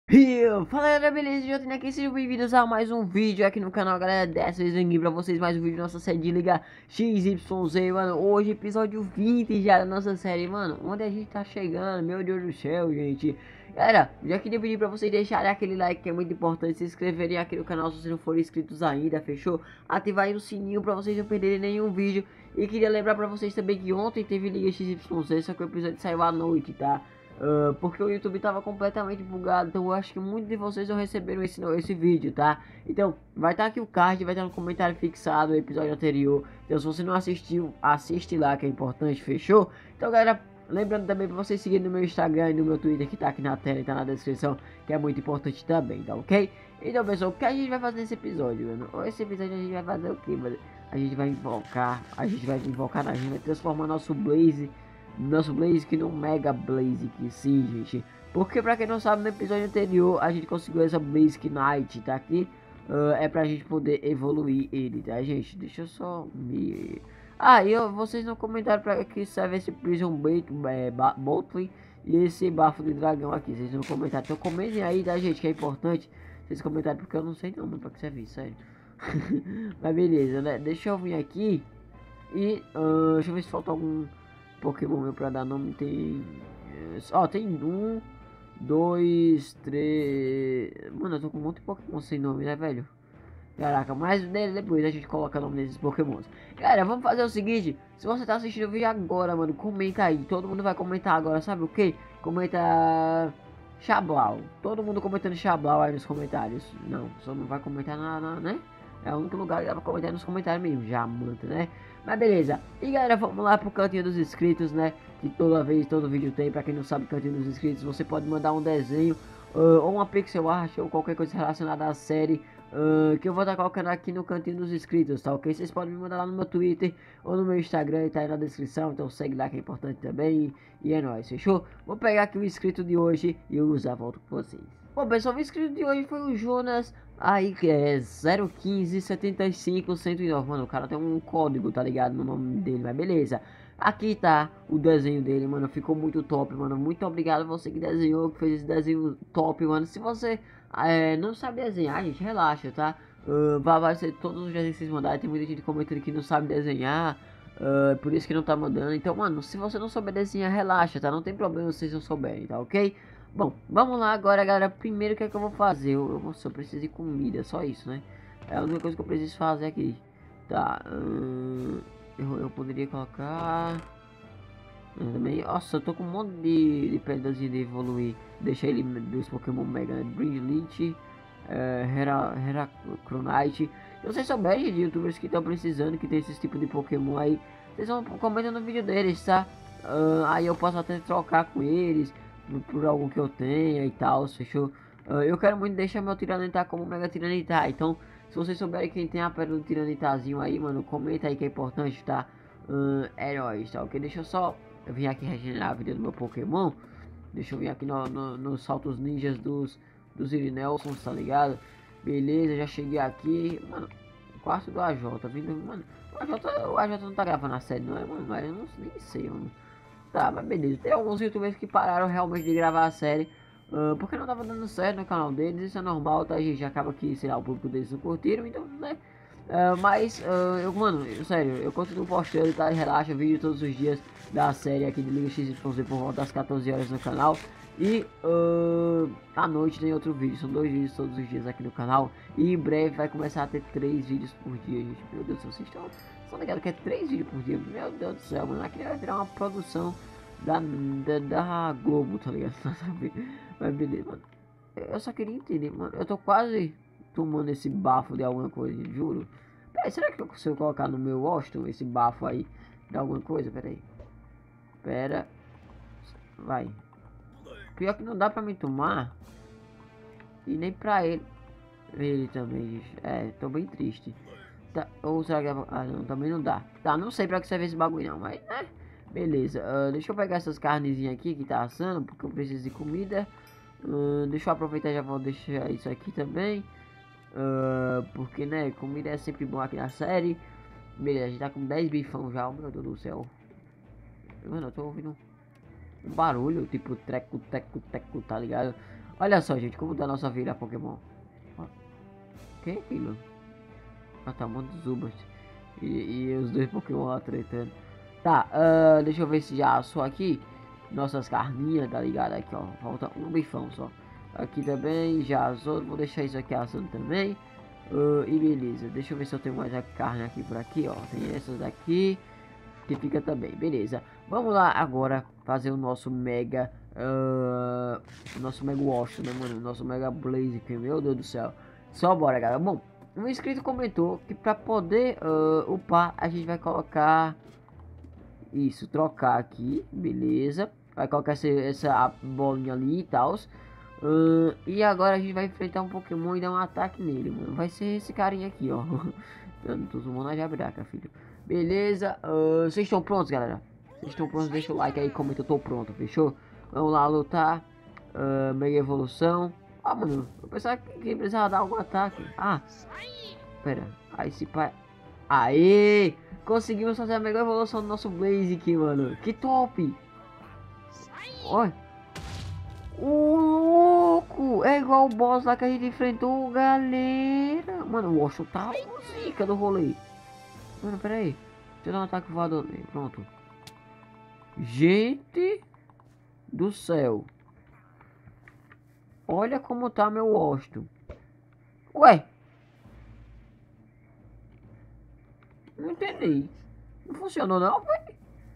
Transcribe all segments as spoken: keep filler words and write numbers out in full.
E fala galera, beleza? Eu tenho aqui, sejam bem-vindos a mais um vídeo aqui no canal, galera. Dessa vez eu vim pra vocês mais um vídeo da nossa série de Liga X Y Z, mano. Hoje, episódio vinte já da nossa série, mano. Onde a gente tá chegando, meu Deus do céu, gente. Galera, já queria pedir pra vocês deixarem aquele like que é muito importante, se inscreverem aqui no canal se vocês não forem inscritos ainda, fechou? Ativar aí o sininho pra vocês não perderem nenhum vídeo. E queria lembrar pra vocês também que ontem teve Liga X Y Z, só que o episódio saiu à noite, tá? Uh, porque o YouTube tava completamente bugado, então eu acho que muitos de vocês não receberam esse, esse vídeo, tá? Então, vai estar tá aqui o card, vai estar tá no comentário fixado o episódio anterior. Então, se você não assistiu, assiste lá que é importante, fechou? Então, galera, lembrando também para vocês seguirem no meu Instagram e no meu Twitter que tá aqui na tela e tá na descrição, que é muito importante também, tá ok? Então, pessoal, o que a gente vai fazer nesse episódio, mano? Esse episódio a gente vai fazer o que, mano? A gente vai invocar, a gente vai invocar, a gente vai transformar nosso Blaze nosso Blaziken no Mega Blaziken, sim, gente. Porque pra quem não sabe, no episódio anterior a gente conseguiu essa Blaziken Knight, tá aqui. Uh, é pra gente poder evoluir ele, tá, gente? Deixa eu só me... Ah, e eu, vocês não comentaram pra que serve esse Prison Bait, é, Botley e esse bafo de dragão aqui. Vocês não comentaram. Então comentem aí, tá, gente? Que é importante vocês comentarem, porque eu não sei não, mano, pra que serve isso, sério. Mas beleza, né? Deixa eu vir aqui e... Uh, deixa eu ver se falta algum... Pokémon meu pra dar nome. Tem... Ó, oh, tem um, dois, três... Mano, eu tô com um monte de Pokémon sem nome, né, velho? Caraca, mas depois a gente coloca o nome desses Pokémons. Galera, vamos fazer o seguinte. Se você tá assistindo o vídeo agora, mano, comenta aí. Todo mundo vai comentar agora, sabe o que? Comenta... Xablau. Todo mundo comentando Xablau aí nos comentários. Não, só não vai comentar nada, né? É o único lugar que dá pra comentar nos comentários mesmo, já manta, né? Mas beleza. E galera, vamos lá pro cantinho dos inscritos, né? Que toda vez, todo vídeo tem. Pra quem não sabe, cantinho dos inscritos, você pode mandar um desenho uh, ou uma pixel art ou qualquer coisa relacionada à série. Uh, que eu vou estar colocando aqui no cantinho dos inscritos, tá ok? Vocês podem me mandar lá no meu Twitter ou no meu Instagram, tá aí na descrição. Então segue lá que é importante também. E é nóis, fechou? Vou pegar aqui o inscrito de hoje e eu já volto com vocês. Bom pessoal, o inscrito de hoje foi o Jonas. Aí que é zero um cinco setenta e cinco cento e nove. Mano, o cara tem um código, tá ligado? No nome dele, mas beleza. Aqui tá o desenho dele, mano. Ficou muito top, mano. Muito obrigado a você que desenhou, que fez esse desenho top, mano. Se você é, não sabe desenhar, gente, relaxa, tá? Uh, vai, vai ser todos os desenhos que vocês mandarem. Tem muita gente comentando que não sabe desenhar. Uh, por isso que não tá mandando. Então, mano, se você não souber desenhar, relaxa, tá? Não tem problema se vocês não souberem, tá ok? Bom, vamos lá agora, galera. Primeiro, o que é que eu vou fazer? Eu, eu, eu preciso de comida, só isso, né? É a única coisa que eu preciso fazer aqui. Tá. Hum, eu, eu poderia colocar... Eu também, nossa, eu tô com um monte de, de pedras de evoluir. Deixa ele dos Pokémon Mega, né? Brilliant, é, Hera, Heracronite. Se vocês souberem de youtubers que estão precisando, que tem esses tipos de Pokémon aí, vocês vão comentar no vídeo deles, tá? Uh, aí eu posso até trocar com eles por, por algo que eu tenha e tal, fechou? Uh, eu quero muito deixar meu Tiranitar como Mega Tiranitar, então se vocês souberem quem tem a pedra do Tiranitarzinho aí, mano, comenta aí que é importante, tá? Uh, heróis, tá? Ok, deixa eu só eu vim aqui regenerar a vida do meu Pokémon. Deixa eu vir aqui nos no, no saltos ninjas dos, dos Irinelsons, tá ligado? Beleza, já cheguei aqui. Mano, quarto do A J. Vindo, mano, o A J, o A J não tá gravando a série, não é, mano? Mas eu não, nem sei, mano. Tá, mas beleza. Tem alguns youtubers que pararam realmente de gravar a série. Uh, porque não tava dando certo no canal deles. Isso é normal, tá, gente? Acaba que, sei lá, o público deles não curtiram, então, né? Uh, mas, uh, eu, mano, eu, sério, eu continuo postando, tá? Relaxa, vídeo todos os dias da série aqui de Liga X Y Z por volta das quatorze horas no canal. E uh, à noite tem outro vídeo, são dois vídeos todos os dias aqui no canal. E em breve vai começar a ter três vídeos por dia, gente. Meu Deus do céu, vocês estão, estão ligados que é três vídeos por dia? Meu Deus do céu, mano, aqui vai virar uma produção da, da, da Globo, tá ligado? Mas beleza, mano. Eu só queria entender, mano. Eu tô quase tomando esse bafo de alguma coisa, juro. Peraí, será que eu consigo colocar no meu Washington esse bafo aí de alguma coisa? Peraí. Pera. Vai. Pior que não dá pra me tomar. E nem pra ele. Ele também, gente. É, tô bem triste. Tá, ou será que... Ah, não, também não dá. Tá, não sei pra que serve esse bagulho não, mas... É, beleza. Uh, deixa eu pegar essas carnezinhas aqui que tá assando, porque eu preciso de comida. Uh, deixa eu aproveitar e já vou deixar isso aqui também. Uh, porque, né, comida é sempre bom aqui na série. Beleza, a gente tá com dez bifão já, oh, meu Deus do céu. Mano, eu tô ouvindo um barulho, tipo treco, teco, teco, tá ligado? Olha só, gente, como tá a nossa vida Pokémon. Ó, que é aquilo? Ah, tá um monte de Zubas. E, e os dois Pokémon lá tretando. Tá, uh, deixa eu ver se já assou aqui. Nossas carninhas, tá ligado? Aqui, ó. Falta um bifão só. Aqui também já assou. Vou deixar isso aqui assando também. Uh, e beleza. Deixa eu ver se eu tenho mais a carne aqui por aqui, ó. Tem essas daqui. Que fica também. Beleza. Vamos lá agora fazer o nosso mega... Uh, o nosso mega wash, né, mano? O nosso mega blaze. Que, meu Deus do céu. Só bora, galera. Bom, um inscrito comentou que pra poder uh, upar, a gente vai colocar... Isso, trocar aqui, beleza. Vai colocar essa, essa bolinha ali e tal. Uh, e agora a gente vai enfrentar um Pokémon e dar um ataque nele, mano. Vai ser esse carinha aqui, ó. Eu não tô zoando a jabraca, filho. Beleza, uh, vocês estão prontos, galera? Vocês estão prontos? Deixa o like aí, comenta, eu tô pronto, fechou? Vamos lá lutar. Uh, mega evolução. Ah, mano, eu pensava que, que precisava dar algum ataque. Ah, pera. Aí se pai. Aê! Conseguimos fazer a mega evolução do nosso Blaze aqui, mano. Que top! Olha. O louco! É igual o boss lá que a gente enfrentou, galera. Mano, o Osho tá zica do rolê. Mano, pera aí. Deixa eu dar um ataque voador nele. Pronto. Gente do céu. Olha como tá meu Osho. Ué. Não entendi. Não funcionou não, velho.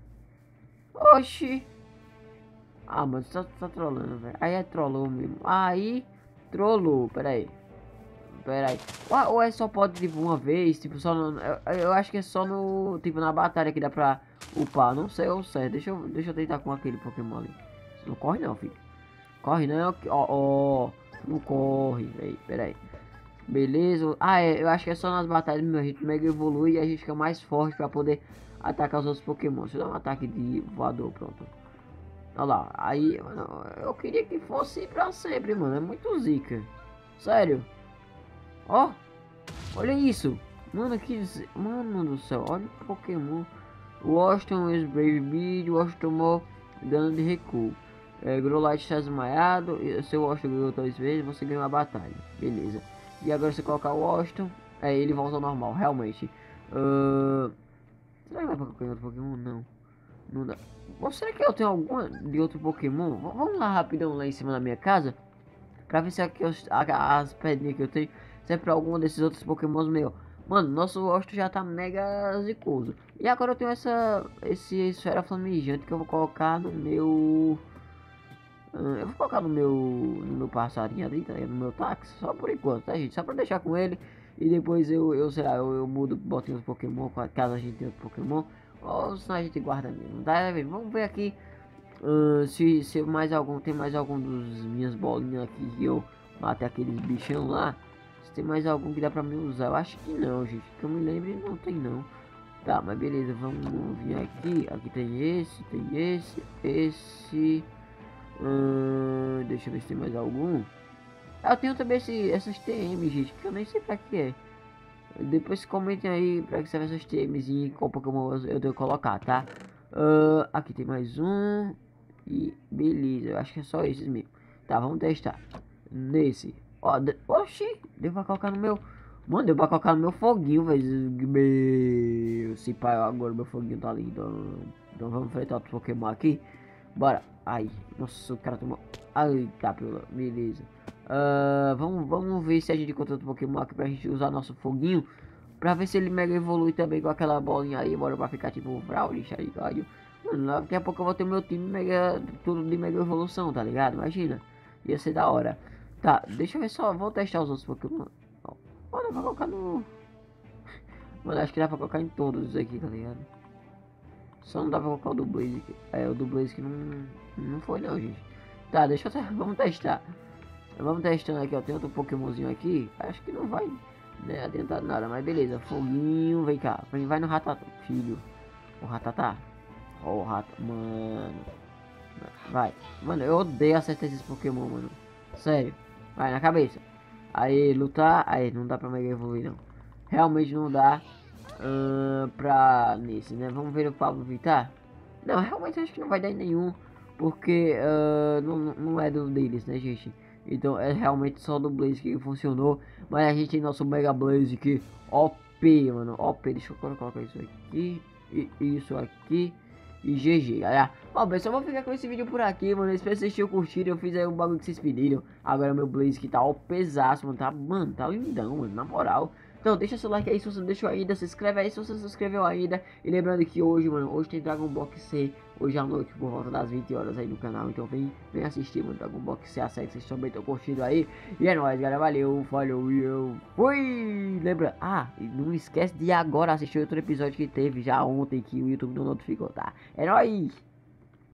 Oxi. Ah, mas você tá, tá trolando, velho. Aí é trollou mesmo. Aí, trollou. Pera aí. Pera aí. Ou, ou é só pode, tipo, uma vez? Tipo, só no... Eu, eu acho que é só no... Tipo, na batalha que dá pra upar. Não sei ou certo. Deixa eu, deixa eu tentar com aquele Pokémon ali. Não corre não, filho. Corre não. Ó, ó. Não corre, velho. Pera aí. Beleza. Ah, é. Eu acho que é só nas batalhas mesmo. A gente mega evolui e a gente fica mais forte pra poder atacar os outros Pokémon. Deixa eu dar um ataque de voador, pronto. Olha lá, aí, mano, eu queria que fosse pra sempre, mano, é muito zica. Sério. Ó, olha isso. Mano, que... Mano do céu, olha o Pokémon. O Washington is Brave Bead, o Washington tomou dano de recuo. É, Growlithe está desmaiado, seu Washington ganhou três vezes, você ganhou a batalha. Beleza. E agora você colocar o Washington, é, ele volta ao normal, realmente. Uh... Será que vai pra qualquer outro Pokémon? Não. Não dá. Ou será que eu tenho alguma de outro Pokémon? V vamos lá rapidão lá em cima da minha casa. Pra ver se aqui eu, as pedrinhas que eu tenho se é pra algum desses outros Pokémons meu. Mano, nosso rosto já tá mega zicoso. E agora eu tenho essa esse esfera flamejante que eu vou colocar no meu... Eu vou colocar no meu no meu passarinho ali, tá ligado? No meu táxi. Só por enquanto, tá, gente? Só pra deixar com ele. E depois eu, eu sei lá, eu, eu mudo, boto os Pokémon, caso a gente tenha outro Pokémon. Ou senão a gente guarda mesmo, tá? Vamos ver aqui uh, se, se mais algum, tem mais algum dos minhas bolinhas aqui que eu matei aqueles bichão lá. Se tem mais algum que dá pra me usar, eu acho que não, gente. Que eu me lembre, não tem não. Tá, mas beleza, vamos vir aqui. Aqui tem esse, tem esse, esse. Uh, deixa eu ver se tem mais algum. Eu tenho também esse, essas T M, gente, que eu nem sei pra que é. Depois comentem aí pra que serve essas T Ms e qual Pokémon eu devo colocar, tá? Uh, aqui tem mais um. E beleza, eu acho que é só esses mesmo. Tá, vamos testar. Nesse. Ó, de... Oxi, deu pra colocar no meu... Mano, deu pra colocar no meu foguinho, velho. Meu... Se pai, agora meu foguinho tá lindo. Então vamos enfrentar outro Pokémon aqui. Bora. Ai, nossa, o cara tomou... Ai, tá, pela... Beleza. Uh, vamos, vamos ver se a gente encontra outro Pokémon aqui pra gente usar nosso foguinho. Pra ver se ele mega evolui também com aquela bolinha aí. Bora pra ficar tipo um Fraude, Charicário. Mano, daqui a pouco eu vou ter meu time mega... Tudo de mega evolução, tá ligado? Imagina. Ia ser da hora. Tá, deixa eu ver só. Vou testar os outros Pokémon. Olha, vai colocar no... Mano, acho que dá pra colocar em todos aqui, tá ligado? Só não dá pra colocar o do Blaze aqui. É, o do Blaze que não... Não foi não, gente. Tá, deixa eu... Vamos testar. Vamos testando aqui, ó. Tem outro Pokémonzinho aqui. Acho que não vai, né, adiantar nada. Mas beleza. Foguinho. Vem cá. Vem, vai no Ratatá. Filho. O Ratatá. Ó o Rato. Mano. Vai. Mano, eu odeio acertar esses Pokémon, mano. Sério. Vai na cabeça. Aí, lutar. Aí, não dá pra mega evoluir, não. Realmente não dá. Uh, pra nesse, né? Vamos ver o Pablo Vittar. Não, realmente acho que não vai dar em nenhum. Porque uh, não, não é do deles, né, gente? Então é realmente só do Blaze que funcionou. Mas a gente tem nosso Mega Blaze que O P, mano. O P, deixa eu colocar isso aqui. E isso aqui. E G G, galera. Bom, pessoal, eu vou ficar com esse vídeo por aqui, mano. Espero que vocês tenham curtido. Eu fiz aí um bagulho que vocês pediram. Agora meu Blaze que tá ó pesaço, mano. Tá, mano, tá lindão, mano. Na moral. Então, deixa seu like aí se você não deixou ainda. Se inscreve aí se você se inscreveu ainda. E lembrando que hoje, mano, hoje tem Dragon Ball C. Hoje à noite, por volta das vinte horas aí no canal. Então, vem, vem assistir, mano. Dragon Ball C, a série que vocês também estão curtindo aí. E é nóis, galera. Valeu, falou e eu fui. Lembra? Ah, e não esquece de agora assistir outro episódio que teve já ontem que o YouTube não notificou, tá? É nóis.